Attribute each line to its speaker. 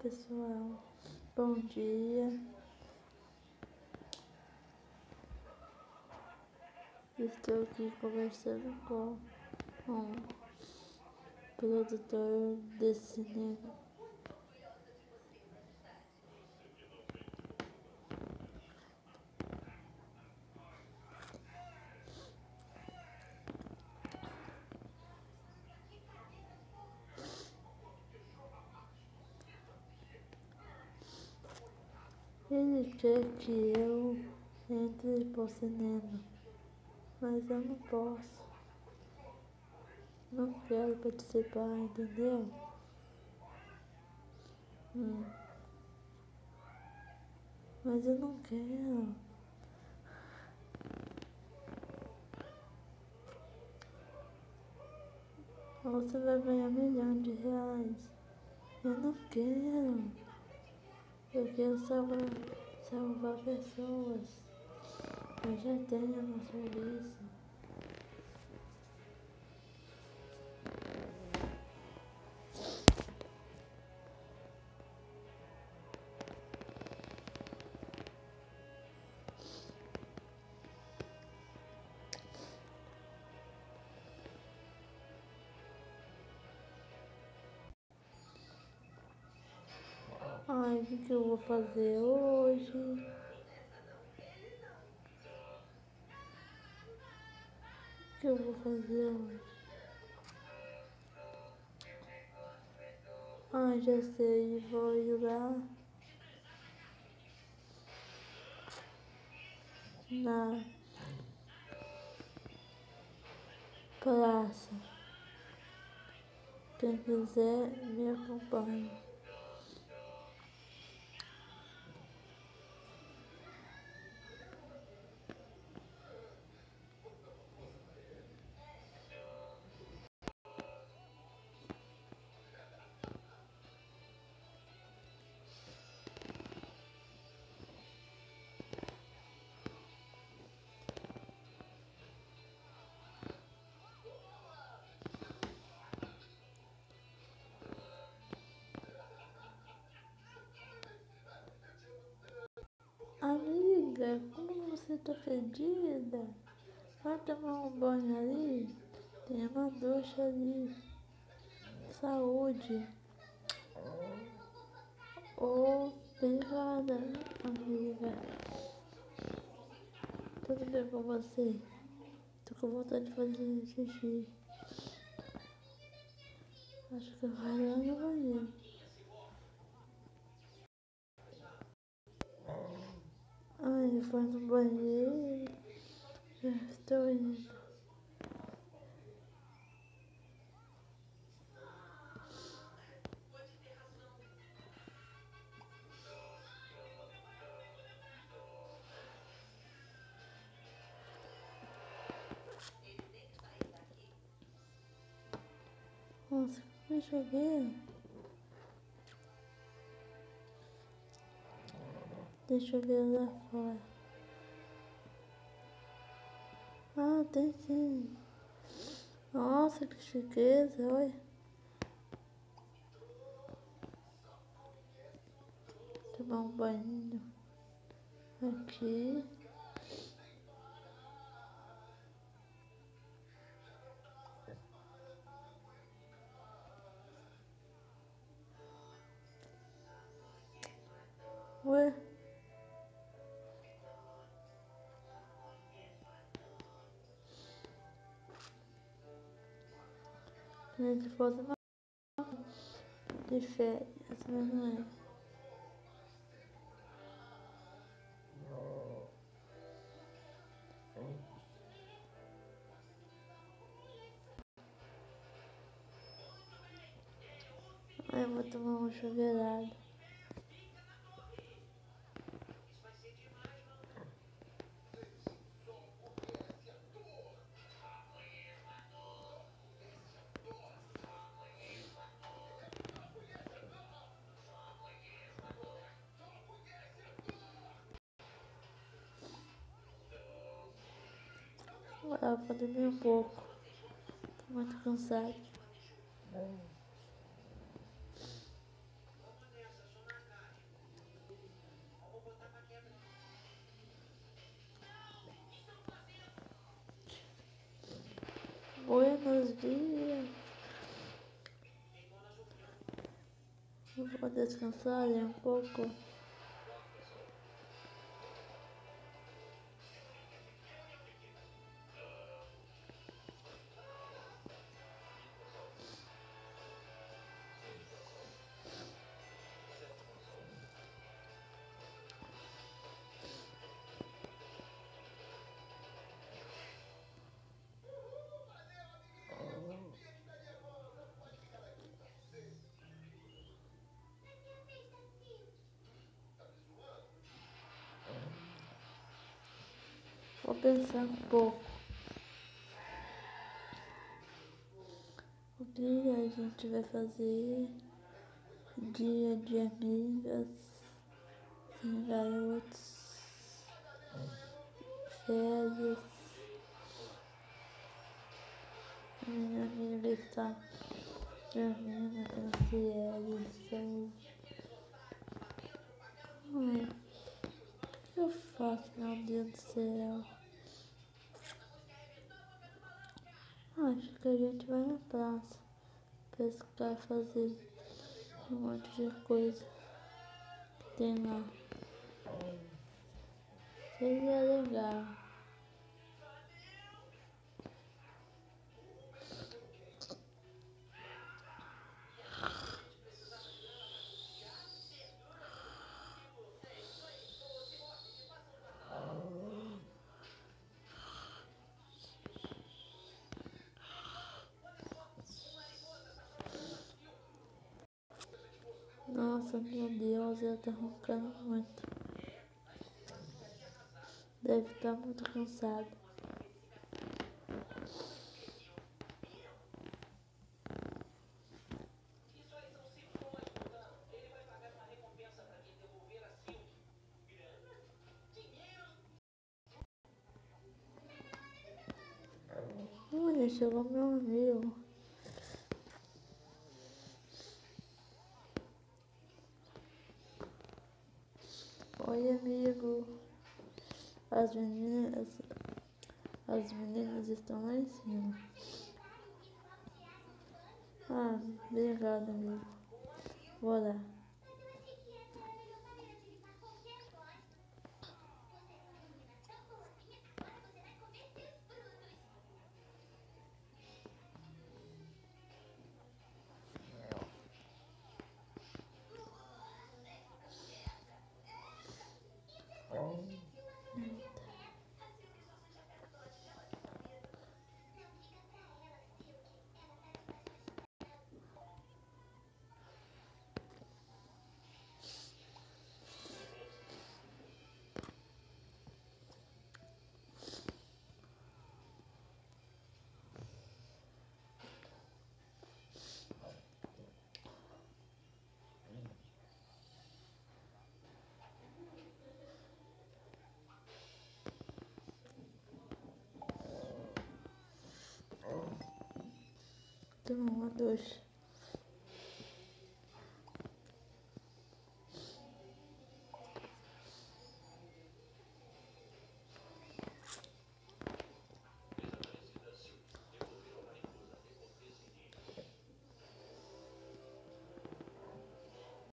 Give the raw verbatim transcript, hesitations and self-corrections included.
Speaker 1: pessoal, bom dia. Estou aqui conversando com um produtor de cinema. Ele quer que eu entre pro cinema, mas eu não posso. Não quero participar, entendeu? Hum. Mas eu não quero. Você vai ganhar um milhão de reais. Eu não quero. Eu quero salvar, salvar pessoas. Eu já tenho no serviço. Ai, o que, que eu vou fazer hoje? O que eu vou fazer hoje? Ai, já sei, vou ir lá na praça. Quem quiser me acompanhe. Amiga, como você tá fedida? Vai tomar um banho ali? Tem uma ducha ali. Saúde. Obrigada, amiga. Tudo bem com você? Tô com vontade de fazer xixi. Acho que eu vou lá no banheiro. Ai, eu vou no banheiro. Já estou indo. Nossa, deixa eu ver. Deixa eu ver lá fora. Ah, tem sim. Nossa, que chiqueza, olha. Tomar um banho aqui. Ué? Se fosse uma de férias, mas não é. Aí eu vou tomar uma chuveirada. Vou lá pra dormir um pouco. Tô muito cansada. Buenos dias. Eu vou descansar um pouco. Vou pensar um pouco. O que a gente vai fazer? Dia de amigas, sem garotos, férias. A minha amiga está dormindo na ciência. Ai, o que eu faço, meu Deus do céu? Acho que a gente vai na praça pescar, fazer um monte de coisa que tem lá. Seria legal. Nossa, meu Deus, ela tá roncando muito. Deve estar muito cansada. Olha, chegou meu amigo. Oi, amigo. As meninas, as meninas estão lá em cima. Ah, obrigado, amigo. Vou lá. Tomar uma ducha.